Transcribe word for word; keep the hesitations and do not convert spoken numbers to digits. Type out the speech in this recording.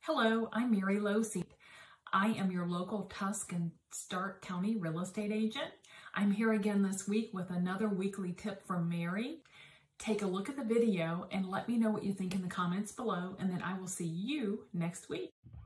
Hello, I'm Mary Loseed. I am your local Tuscan Stark County real estate agent. I'm here again this week with another weekly tip from Mary. Take a look at the video and let me know what you think in the comments below, and then I will see you next week.